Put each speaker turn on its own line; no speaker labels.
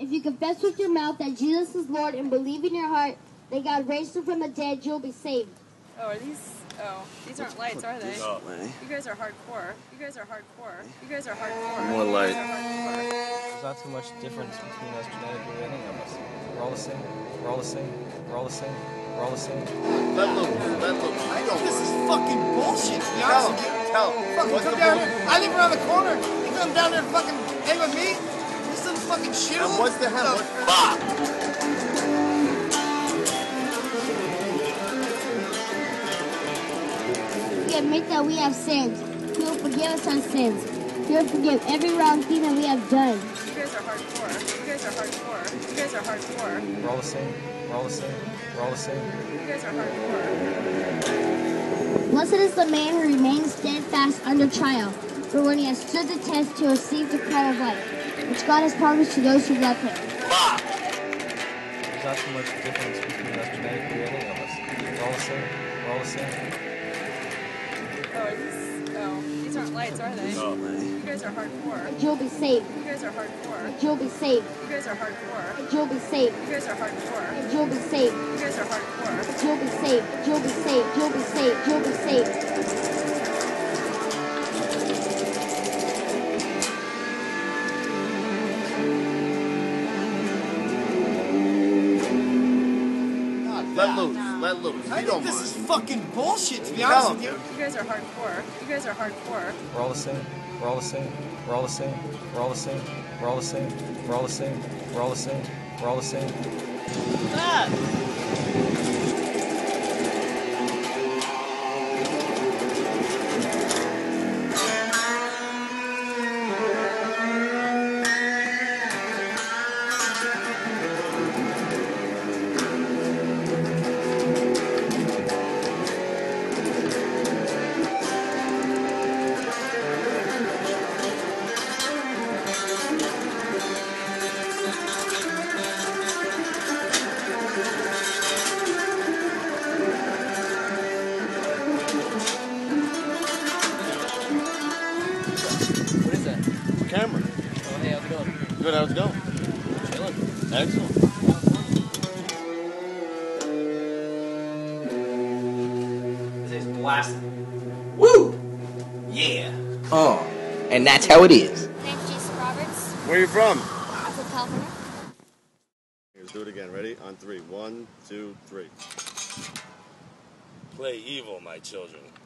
If you confess with your mouth that Jesus is Lord and believe in your heart that God raised him from the dead, you'll be saved.
Oh, are these? Oh, these aren't lights, are they?
No.
You guys are hardcore. You guys are hardcore. You guys are hardcore.
More light.
There's not too much difference between us genetically or any of us. We're all the same. We're all the same. We're all the same. We're all the same.
Let loose. Let loose.
I think this is fucking bullshit, to be honest with you.
Tell him.
Fucking
What's
come
the
down
bull-
here. I live around the corner. You come down there and fucking hang with me? This is fucking shit.
And what's the hell?
Fuck!
We admit that we have sinned. He will forgive us our sins. He will forgive every wrong thing that we have done.
You guys are hardcore. You guys are hardcore. You guys are hardcore.
We're all the same. We're all the same. We're all the same.
You guys are hardcore.
Blessed is the man who remains steadfast under trial, for when he has stood the test, he will receive the crown of life, which God has promised to those who love him.
There's not too much difference between us genetically or any of us. We're all the same. We're all the same.
Oh, are these? Oh, these aren't lights, are they?
No.
You guys are hardcore.
You'll be saved.
You guys are hardcore.
You'll be saved.
You guys are hardcore.
You'll be saved.
You guys are hardcore.
You'll be saved.
You guys are hardcore.
You'll be saved. You'll be saved. You'll be saved. You'll be saved.
Let loose. Let loose.
I
You don't
think this
mind.
is fucking bullshit, to be
Tell
honest
him.
with you.
You guys are hardcore. You guys are hardcore.
We're all the same. We're all the same. We're all the same. We're all the same. We're all the same. We're all the same. We're all the same. We're all the same. What is that?
Camera.
Oh, hey, how's it going?
Good. How's it going?
Chilling.
Excellent.
This is blasting. Woo! Yeah. Oh, and that's how it is.
My name's Jason Roberts.
Where are you from?
I'm from California.
Let's do it again. Ready? On three. 1, 2, 3.
Play evil, my children.